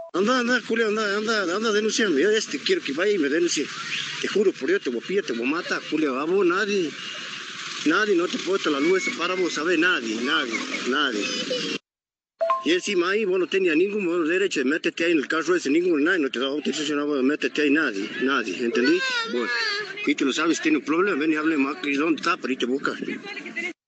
Anda, Julio, anda, denunciando. Yo quiero que vaya y me denuncie. Te juro por Dios, te voy a pillar, te voy a matar, Julio. A vos nadie, no te puesto la luz esa para vos, ¿sabes? Nadie. Y encima ahí vos no tenías ningún derecho de meterte ahí en el carro ese, nadie no te daba autorización a vos de meterte ahí, nadie, ¿entendí? Bueno, y tú lo sabes, tiene un problema, ven y hable más, ¿dónde está? Para ir te buscas.